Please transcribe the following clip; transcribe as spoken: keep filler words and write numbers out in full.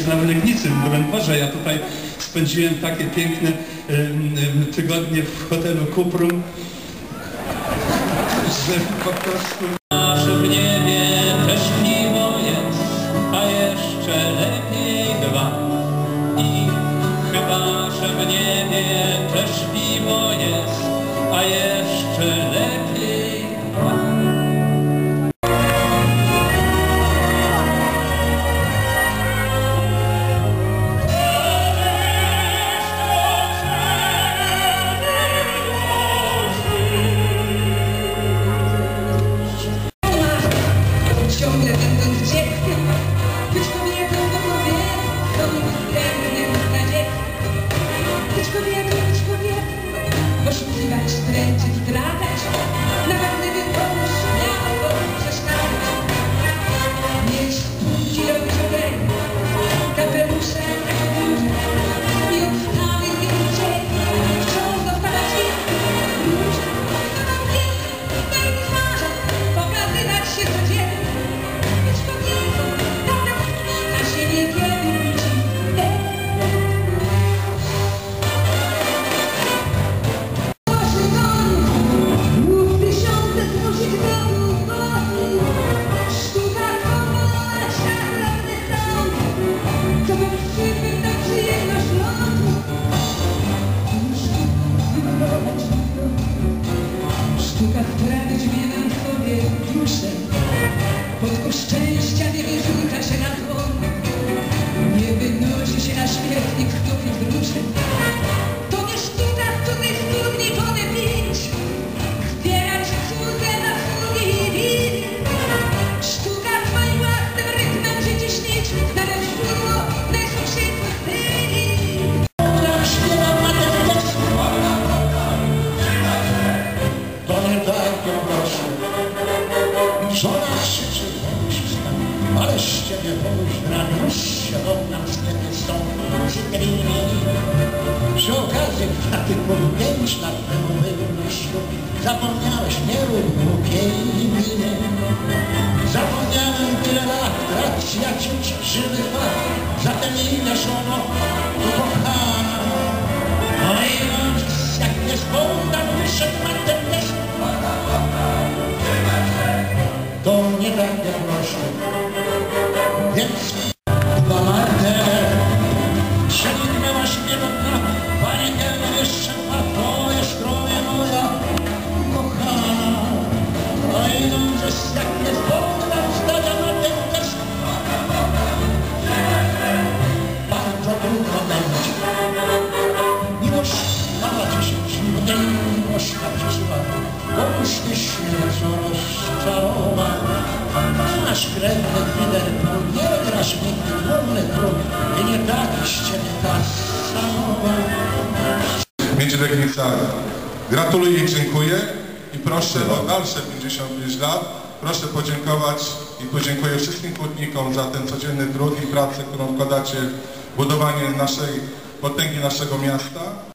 na Legnicy, w Nowym Dworze. Ja tutaj spędziłem takie piękne y, y, tygodnie w hotelu Kuprum, że po prostu... Że w niebie też piwo jest, a jeszcze lepiej dwa. I chyba, że w niebie też piwo jest, a jeszcze lepiej dwa. Ciągle będąc dzieckiem, być kobietą to kobietą, pięknym nadzieją. Być kobietą, być kobietą, poszukiwać, dręczyć, zdradzać, nawet gdyby komuś miało przeszkadzać. Mieć płci, robić obręby, kapelusze takie duże i obstawy zdjęcie, wciąż dostawać więcej róże. Spełnić marzeń, pokazywać się codziennie. Sztuka wprawić mnie na sobie duszę, podku szczęścia nie wyrzuca się na dłoń, nie wynosi się na śmietnik chłopit gruszy. To nie sztuka w cudzej studni wody pić, zbierać cudze na sługi i winy. Sztuka swoim własnym rytmem życie śnić, nawet źródło najsłabszych pustyni. Jak śpiewam matematycznie, to nie tak, jak proszę. Żona krzyczy, ale z ciebie pozdrawia, świadoma z ciebie stąd, cytryny. Przy okazji artykułu pięć lat temu był ślub, zapomniałeś głupiej winy. Zapomniałem tyle lat, racji jak ci żywy fakt, zatem ile żono ukochana. No i jak nie zbąda wyszedł na ten les, to nie będę prosił, więc dwa marne, przeniknęła śpiewotna, panie Kelner jeszcze ma twoje stroje moja kochana. No i że jak nie zbąda wstawia na ten test, bardzo trudno będzie. Miłość mała dziesięć, mniej miłość naprzyczyła, bo już ty śmiercią rozczarował. Masz kręgle Liverpool, nie grasz mi wolny klub i nie taki z ciebie kasanował. Miedź Legnica, gratuluję i dziękuję i proszę o dalsze pięćdziesiąt pięć lat. Proszę podziękować i podziękuję wszystkim hutnikom za ten codzienny trud i pracę, którą wkładacie w budowanie naszej potęgi naszego miasta.